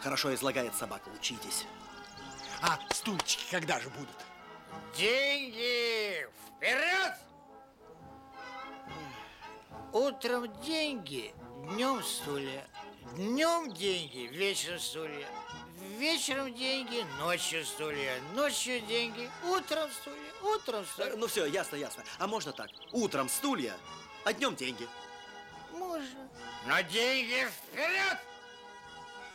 Хорошо излагает собака, учитесь. А стульчики когда же будут? Деньги вперед! Утром деньги, днем стулья. Днем деньги, вечером стулья. Вечером деньги, ночью стулья. Ночью деньги, утром стулья. Утром стулья. Ну все, ясно, ясно. А можно так? Утром стулья, а днем деньги. Можно. Но деньги вперед!